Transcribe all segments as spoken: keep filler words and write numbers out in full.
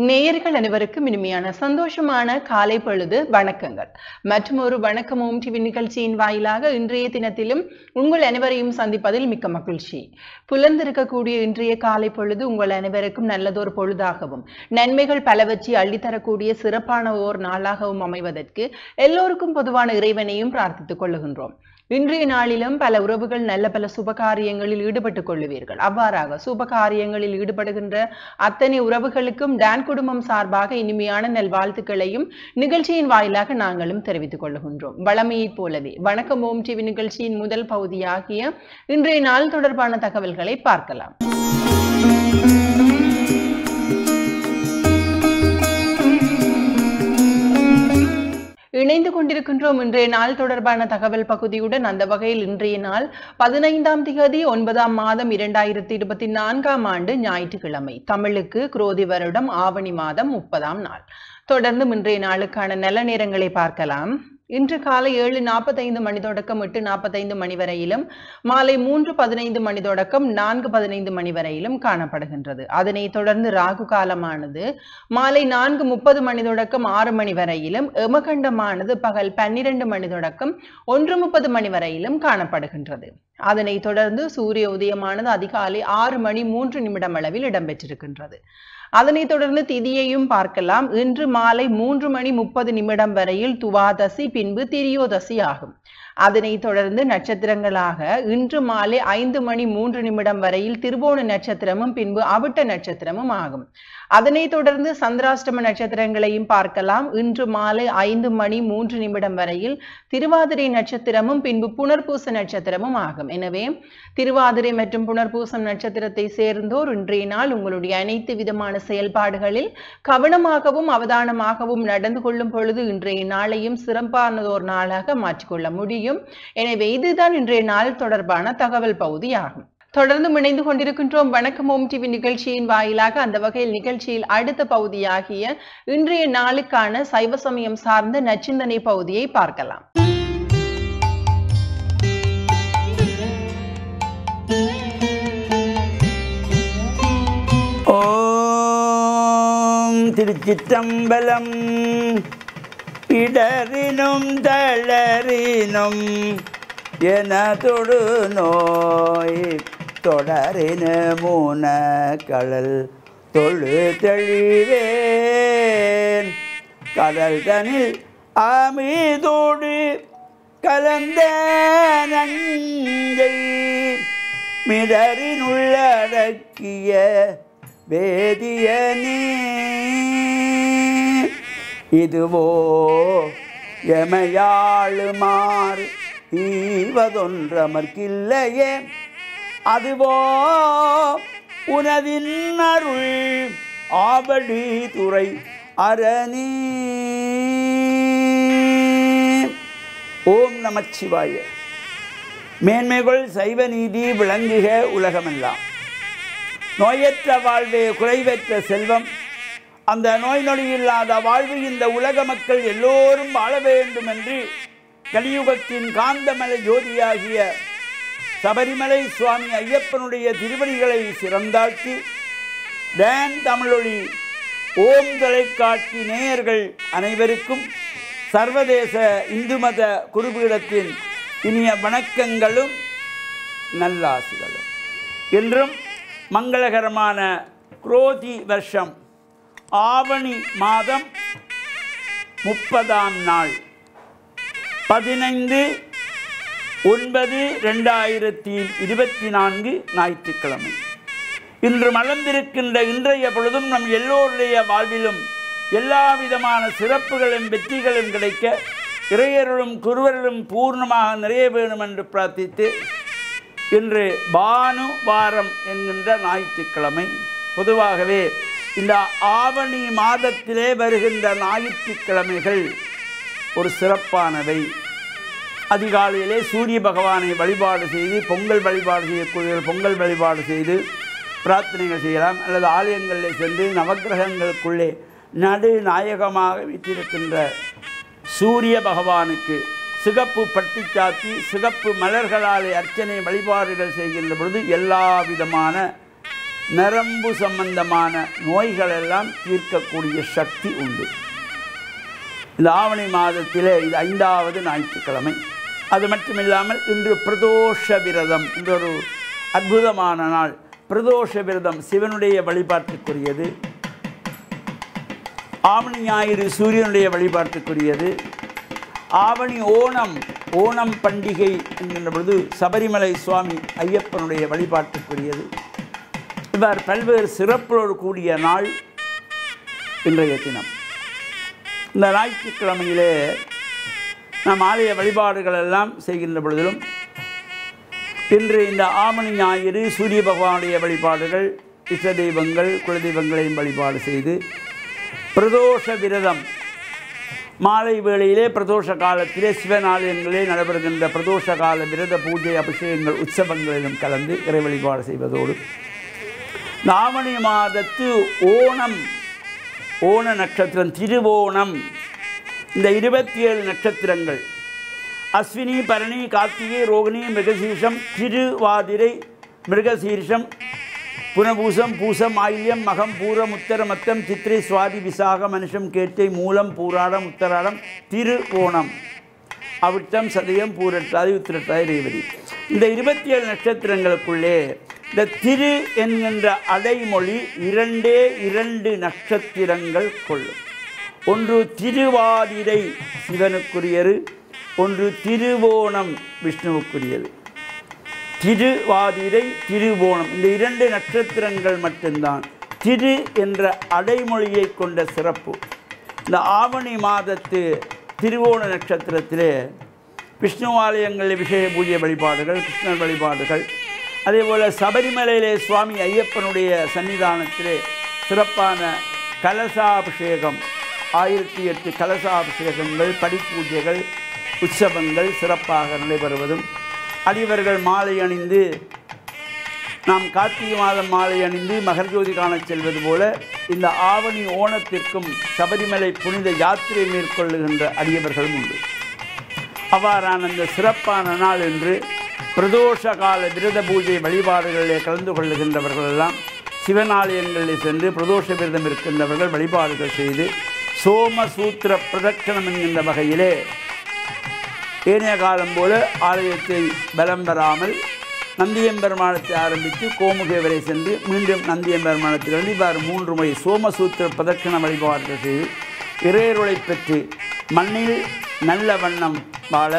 நேயர்கள் அனைவருக்கும் இனிமையான சந்தோஷமான காலை பொழுது வணக்கங்கள். மற்றும் ஒரு வணக்கம் ஓம் டிவி நிகழ்ச்சியின் வாயிலாக இன்றைய தினத்திலும் உங்கள் அனைவரையும் சந்திப்பதில் மிக்க மகிழ்ச்சி. புலர்ந்திருக்கக்கூடிய இன்றைய காலை பொழுது உங்கள் அனைவருக்கும் நல்லதொரு பொழுதாகவும் நன்மைகள் பலவற்றை அள்ளித்தரக்கூடிய சிறப்பான ஓர் நாளாகவும் அமைவதற்கு எல்லோருக்கும் பொதுவான இறைவனையும் பிரார்த்தித்துக் கொள்ளுகின்றோம். இன்றைய நாளிலும் பல உறவுகள் நல்ல பல சுபகாரியங்களில் ஈடுபட்டுக் கொள்ளுவீர்கள். அவ்வாறாக சுபகாரியங்களில் ஈடுபடுகின்ற அத்தனை உறவுகளுக்கும் டான் குடும்பம் சார்பாக இனிமையான நல்வாழ்த்துக்களையும் நிகழ்ச்சியின் வாயிலாக நாங்களும் தெரிவித்துக் கொள்ளுகின்றோம். வளமையைப் போலவே வணக்கம் ஓம் டிவி நிகழ்ச்சியின் முதல் பகுதியாகிய இன்றைய நாள் தொடர்பான தகவல்களை பார்க்கலாம். இணைந்து கொண்டிருக்கின்றோம் இன்றைய நாள் தொடர்பான தகவல் பகுதியுடன். அந்த வகையில் இன்றைய நாள் பதினைந்தாம் திகதி ஒன்பதாம் மாதம் இரண்டாயிரத்தி இருபத்தி நான்காம் ஆண்டு ஞாயிற்றுக்கிழமை. தமிழுக்கு குரோதி வருடம் ஆவணி மாதம் முப்பதாம் நாள். தொடர்ந்து இன்றைய நாளுக்கான நல்ல நேரங்களை பார்க்கலாம். இன்று காலை ஏழு நாற்பத்தைந்து மணி தொடக்கம் எட்டு நாற்பத்தைந்து மணி வரையிலும், மாலை மூன்று பதினைந்து மணி தொடக்கம் நான்கு பதினைந்து மணி வரையிலும் காணப்படுகின்றது. அதனைத் தொடர்ந்து ராகு காலமானது மாலை நான்கு முப்பது மணி தொடக்கம் ஆறு மணி வரையிலும், எமகண்டமானது பகல் பன்னிரண்டு மணி தொடக்கம் ஒன்று முப்பது மணி வரையிலும் காணப்படுகின்றது. அதனைத் தொடர்ந்து சூரிய உதயமானது அதிகாலை ஆறு மணி மூன்று நிமிடம் அளவில் இடம்பெற்றிருக்கின்றது. அதனைத் தொடர்ந்து திதியையும் பார்க்கலாம். இன்று மாலை மூன்று மணி முப்பது நிமிடம் வரையில் துவாதசி, பின்பு திரியோதசி ஆகும். அதனைத் தொடர்ந்து நட்சத்திரங்களாக இன்று மாலை ஐந்து மணி மூன்று நிமிடம் வரையில் திருவோண நட்சத்திரமும் பின்பு அவிட்ட நட்சத்திரமும் ஆகும். அதனைத் தொடர்ந்து சந்திராஷ்டம நட்சத்திரங்களையும் பார்க்கலாம். இன்று மாலை ஐந்து மணி மூன்று நிமிடம் வரையில் திருவாதிரை நட்சத்திரமும் பின்பு புனர்பூச நட்சத்திரமும் ஆகும். எனவே திருவாதிரை மற்றும் புனர்பூசம் நட்சத்திரத்தை சேர்ந்தோர் இன்றைய நாள் உங்களுடைய அனைத்து விதமான செயல்பாடுகளில் கவனமாகவும் அவதானமாகவும் நடந்து கொள்ளும் பொழுது இன்றைய நாளையும் சிறப்பானதோர் நாளாக மாற்றிக்கொள்ள முடியும். எனவே இதுதான் இன்றைய நாள் தொடர்பான தகவல் பகுதி ஆகும். தொடர்ந்து இணைந்து கொண்டிருக்கின்றோம் வணக்கம் ஓம் டிவி நிகழ்ச்சியின் வாயிலாக. அந்த வகையில் நிகழ்ச்சியில் அடுத்த பகுதியாகிய இன்றைய நாளுக்கான சைவ சமயம் சார்ந்த நச்சிந்தனை பகுதியை பார்க்கலாம். ஓம் திருச்சிற்றம்பலம். இடறினும் தளறினும் என தொடு நோய் தொடரின மூன கடல் தொழு தெளிவேன் கடல் தனில் அமிதோடு கலந்த நஞ்சை மிடறினுள்ளடக்கிய வேதியனே இதுவோ எமையாளுமாறு ஈவதொன்றமர்க்கில்லையே அதுவோ உனதின் அருள் ஆவடி துறை அரணி. ஓம் நமச்சிவாய. மேன்மைகள் சைவ நீதி விளங்குக உலகமெல்லாம். நோயற்ற வாழ்வே குறைவற்ற செல்வம். அந்த நோய் நொடி இல்லாத வாழ்வு இந்த உலக மக்கள் எல்லோரும் வாழ வேண்டும் என்று கலியுகத்தின் காந்தமலை ஜோதியாகிய சபரிமலை சுவாமி ஐயப்பனுடைய திருவடிகளை சிறந்தாழ்த்தி டான் தமிழொலி ஓம் தொலைக்காட்சி நேயர்கள் அனைவருக்கும் சர்வதேச இந்து மத குருபீடத்தின் இனிய வணக்கங்களும் நல்லாசிகளும். இன்றும் மங்களகரமான குரோதி வருஷம் ஆவணி மாதம் முப்பதாம் நாள் பதினைந்து ஒன்பது ரெண்டாயிரத்தி இருபத்தி நான்கு ஞாயிற்றுக்கிழமை. இன்று மலர்ந்திருக்கின்ற இன்றைய பொழுதும் நம் எல்லோருடைய வாழ்விலும் எல்லா விதமான சிறப்புகளும் வெற்றிகளும் கிடைக்க இறையருளும் குருவர்களும் பூர்ணமாக நிறைய வேணும் என்று பிரார்த்தித்து, இன்று பானு வாரம் என்கின்ற ஞாயிற்றுக்கிழமை. பொதுவாகவே இந்த ஆவணி மாதத்திலே வருகின்ற ஞாயிற்றுக்கிழமைகள் ஒரு சிறப்பானவை. அதிகாலையிலே சூரிய பகவானை வழிபாடு செய்து பொங்கல் வழிபாடு செய்யக்கூடிய பொங்கல் வழிபாடு செய்து பிரார்த்தனைகள் செய்யலாம். அல்லது ஆலயங்களில் சென்று நவக்கிரகங்களுக்குள்ளே நடு நாயகமாக வீற்றிருக்கின்ற சூரிய பகவானுக்கு சிகப்பு பட்டி சாத்தி சிகப்பு மலர்களாலே அர்ச்சனை வழிபாடுகள் செய்கின்ற பொழுது எல்லா விதமான நரம்பு சம்பந்தமான நோய்கள் எல்லாம் தீர்க்கக்கூடிய சக்தி உண்டு. இந்த ஆவணி மாதத்திலே இது ஐந்தாவது ஞாயிற்றுக்கிழமை. அது மட்டுமில்லாமல் இன்று பிரதோஷ விரதம் என்றொரு அற்புதமான நாள். பிரதோஷ விரதம் சிவனுடைய வழிபாட்டுக்குரியது. ஆவணி ஞாயிறு சூரியனுடைய வழிபாட்டுக்குரியது. ஆவணி ஓணம் ஓணம் பண்டிகை என்கின்ற பொழுது சபரிமலை சுவாமி ஐயப்பனுடைய வழிபாட்டுக்குரியது. இவர் பல்வேறு சிறப்போடு கூடிய நாள் இன்றைய தினம். இந்த ஞாயிற்றுக்கிழமையிலே நாம் ஆலய வழிபாடுகள் எல்லாம் செய்கின்ற பொழுதிலும் இன்று இந்த ஆவணி ஞாயிறு சூரிய பகவானுடைய வழிபாடுகள், இஷ்ட தெய்வங்கள், குலதெய்வங்களையும் வழிபாடு செய்து பிரதோஷ விரதம் மாலை வேளையிலே பிரதோஷ காலத்திலே சிவன் ஆலயங்களிலே நடைபெறுகின்ற பிரதோஷ கால விரத பூஜை, அபிஷேகங்கள், உற்சவங்களிலும் கலந்து இறை வழிபாடு செய்வதோடு ஆவணி மாதத்து ஓணம் ஓண நட்சத்திரம் திருவோணம் இந்த இருபத்தி ஏழு நட்சத்திரங்கள் அஸ்வினி, பரணி, கார்த்திகை, ரோகிணி, மிருகசீர்ஷம், திருவாதிரை, மிருகசீர்ஷம், புனபூசம், பூசம், ஆயில்யம், மகம், பூரம், உத்தரமத்தம், சித்திரை, சுவாதி, விசாகம், மனுஷம், கேட்டை, மூலம், பூராடம், உத்தராடம், திருவோணம், அவிட்டம், சதயம், பூரட்டாதி, உத்திரட்டாதி, ரேவதி. இந்த இருபத்தி ஏழு நட்சத்திரங்களுக்குள்ளே இந்த திரு என்கின்ற அடைமொழி இரண்டே இரண்டு நட்சத்திரங்கள் கொள்ளும். ஒன்று திருவாதிரை சிவனுக்குரியது, ஒன்று திருவோணம் விஷ்ணுவுக்குரியது. திருவாதிரை, திருவோணம் இந்த இரண்டு நட்சத்திரங்கள் மட்டும்தான் திரு என்ற அடைமொழியை கொண்ட சிறப்பு. இந்த ஆவணி மாதத்து திருவோண நட்சத்திரத்திலே விஷ்ணு ஆலயங்களில் விசேஷ பூஜை வழிபாடுகள், கிருஷ்ணர் வழிபாடுகள், அதேபோல் சபரிமலையிலே சுவாமி ஐயப்பனுடைய சன்னிதானத்திலே சிறப்பான கலசாபிஷேகம், ஆயிரத்தி எட்டு கலசாபிஷேகங்கள், படிப்பூஜைகள், உற்சவங்கள் சிறப்பாக நடைபெறுவதும், அடியவர்கள் மாலை அணிந்து நாம் கார்த்திகை மாதம் மாலை அணிந்து மகர்ஜோதி காணச் செல்வது போல இந்த ஆவணி ஓணத்திற்கும் சபரிமலை புனித யாத்திரை மேற்கொள்ளுகின்ற அடியவர்களும் உண்டு. அவ்வாறான இந்த சிறப்பான நாள் என்று பிரதோஷ கால விரத பூஜை வழிபாடுகளிலே கலந்து கொள்ளுகின்றவர்கள் எல்லாம் சிவனாலயங்களில் சென்று பிரதோஷ விரதம் இருக்கின்றவர்கள் வழிபாடுகள் செய்து சோமசூத்திர பிரதட்சணம் என்கின்ற வகையிலே ஏனைய காலம் போல ஆலயத்தை பலம் பெறாமல் நந்தியம்பெருமானத்தை ஆரம்பித்து கோமுகை வரை சென்று மீண்டும் நந்தியம்பெருமானத்திலிருந்து இவ்வாறு மூன்று முறை சோமசூத்திர பிரதட்சண வழிபாடுகள் செய்து இறையருளை பெற்று மண்ணில் நல்ல வண்ணம் வாழ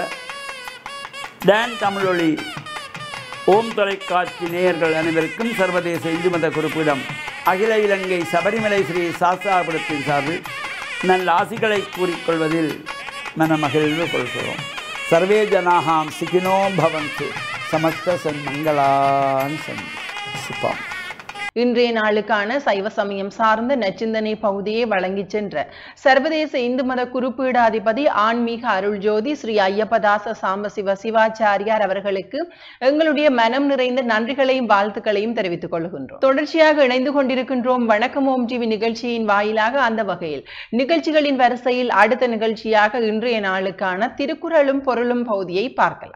டான் தமிழொலி ஓம் தொலைக்காட்சி நேயர்கள் அனைவருக்கும் சர்வதேச இந்து மத குறிப்பிடம் அகில இலங்கை சபரிமலை ஸ்ரீ சாஸ்தாபுரத்தின் சார்பில் நல்ல ஆசிகளை கூறிக்கொள்வதில் மனமகிழ்வு கொள்கிறோம். சர்வே ஜனாஹாம் சிகினோ பவந்து சமஸ்த சன்மங்களான் சன் சுபம். இன்றைய நாளுக்கான சைவ சமயம் சார்ந்த நச்சிந்தனை பகுதியை வழங்கி சென்ற சர்வதேச இந்து மத குறிப்பீடாதிபதி ஆன்மீக அருள் ஜோதி ஸ்ரீ ஐயப்பதாச சாம்பசிவ சிவாச்சாரியார் அவர்களுக்கு எங்களுடைய மனம் நிறைந்த நன்றிகளையும் வாழ்த்துக்களையும் தெரிவித்துக் கொள்கின்றோம். தொடர்ச்சியாக இணைந்து கொண்டிருக்கின்றோம் வணக்கம் ஓம் டிவி நிகழ்ச்சியின் வாயிலாக. அந்த வகையில் நிகழ்ச்சிகளின் வரிசையில் அடுத்த நிகழ்ச்சியாக இன்றைய நாளுக்கான திருக்குறளும் பொருளும் பகுதியை பார்க்கலாம்.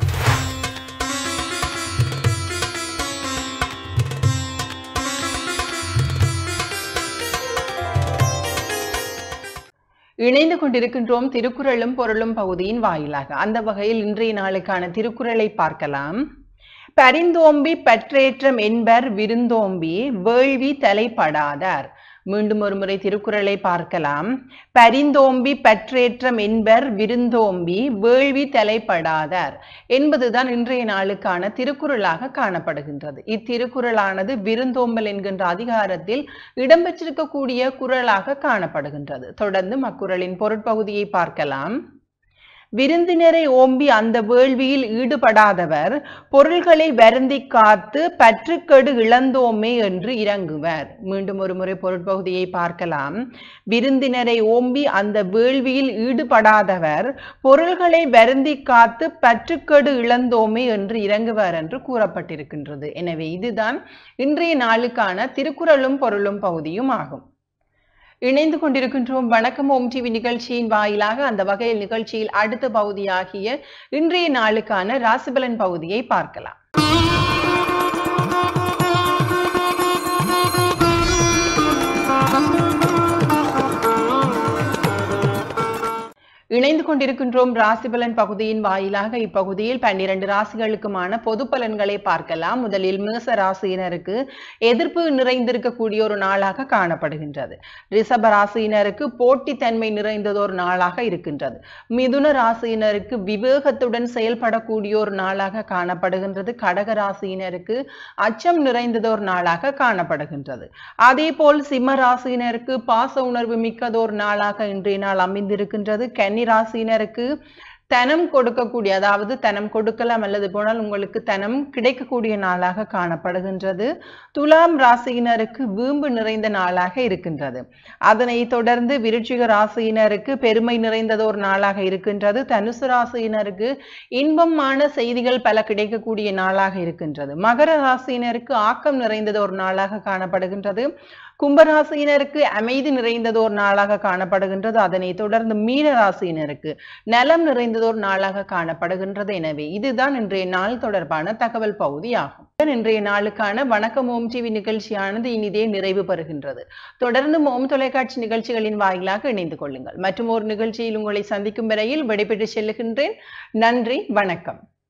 இணைந்து கொண்டிருக்கின்றோம் திருக்குறளும் பொருளும் பகுதியின் வாயிலாக. அந்த வகையில் இன்றைய நாளுக்கான திருக்குறளை பார்க்கலாம். பரிந்தோம்பி பற்றேற்றம் என்பர் விருந்தோம்பி வேள்வி தலைப்படாதார். மீண்டும் ஒரு முறை திருக்குறளை பார்க்கலாம். பரிந்தோம்பி பற்றேற்றம் என்பர் விருந்தோம்பி வேள்வி தலைப்படாதார் என்பதுதான் இன்றைய நாளுக்கான திருக்குறளாக காணப்படுகின்றது. இத்திருக்குறளானது விருந்தோம்பல் என்கின்ற அதிகாரத்தில் இடம்பெற்றிருக்கக்கூடிய குறளாக காணப்படுகின்றது. தொடர்ந்து அக்குறளின் பொருட்பகுதியை பார்க்கலாம். விருந்தினரை ஓம்பி அந்த வேள்வியில் ஈடுபடாதவர் பொருள்களை வருந்தி காத்து பற்றுக்கெடு இழந்தோமே என்று இறங்குவர். மீண்டும் ஒரு முறை பொருட்பகுதியை பார்க்கலாம். விருந்தினரை ஓம்பி அந்த வேள்வியில் ஈடுபடாதவர் பொருள்களை வருந்தி காத்து பற்றுக்கெடு இழந்தோமே என்று இறங்குவர் என்று கூறப்பட்டிருக்கின்றது. எனவே இதுதான் இன்றைய நாளுக்கான திருக்குறளும் பொருளும் பகுதியும் ஆகும். இணைந்து கொண்டிருக்கின்றோம் வணக்கம் ஓம் டிவி நிகழ்ச்சியின் வாயிலாக. அந்த வகையில் நிகழ்ச்சியில் அடுத்த பகுதியாகிய இன்றைய நாளுக்கான ராசிபலன் பகுதியை பார்க்கலாம். இணைந்து கொண்டிருக்கின்றோம் ராசிபலன் பகுதியின் வாயிலாக. இப்பகுதியில் பன்னிரண்டு ராசிகளுக்குமான பொது பலன்களை பார்க்கலாம். முதலில் மேச ராசியினருக்கு எதிர்ப்பு நிறைந்திருக்கக்கூடிய ஒரு நாளாக காணப்படுகின்றது. ரிஷப ராசியினருக்கு போட்டித்தன்மை நிறைந்ததொரு நாளாக இருக்கின்றது. மிதுன ராசியினருக்கு விவேகத்துடன் செயல்படக்கூடிய ஒரு நாளாக காணப்படுகின்றது. கடக ராசியினருக்கு அச்சம் நிறைந்ததொரு நாளாக காணப்படுகின்றது. அதே போல் சிம்ம ராசியினருக்கு பாச உணர்வு மிக்கதோர் நாளாக இன்றைய நாள் அமைந்திருக்கின்றது. கன்னி ராசியினருக்கு தனம் கொடுக்கக்கூடிய, அதாவது தனம் கொடுக்கலாம் அல்லது போனால் உங்களுக்கு தனம் கிடைக்கக்கூடிய நாளாக காணப்படுகின்றது. துலாம் ராசியினருக்கு வீம்பு நிறைந்த நாளாக இருக்கின்றது. அதனை தொடர்ந்து விருச்சிக ராசியினருக்கு பெருமை நிறைந்ததோர் நாளாக இருக்கின்றது. தனுசு ராசியினருக்கு இன்பமான செய்திகள் பல கிடைக்கக்கூடிய நாளாக இருக்கின்றது. மகர ராசியினருக்கு ஆக்கம் நிறைந்ததோர் நாளாக காணப்படுகின்றது. கும்பராசியினருக்கு அமைதி நிறைந்ததோர் நாளாக காணப்படுகின்றது. அதனை தொடர்ந்து மீன ராசியினருக்கு நலம் நிறைந்ததோர் நாளாக காணப்படுகின்றது. எனவே இதுதான் இன்றைய நாள் தொடர்பான தகவல் பகுதி ஆகும். இன்றைய நாளுக்கான வணக்கம் ஓம் டிவி நிகழ்ச்சியானது இனிதே நிறைவு பெறுகின்றது. தொடர்ந்து ஓம் தொலைக்காட்சி நிகழ்ச்சிகளின் வாயிலாக இணைந்து கொள்ளுங்கள். மற்றும் ஒரு நிகழ்ச்சியில் உங்களை சந்திக்கும் வரையில் விடைபெற்று செல்லுகின்றேன். நன்றி, வணக்கம்.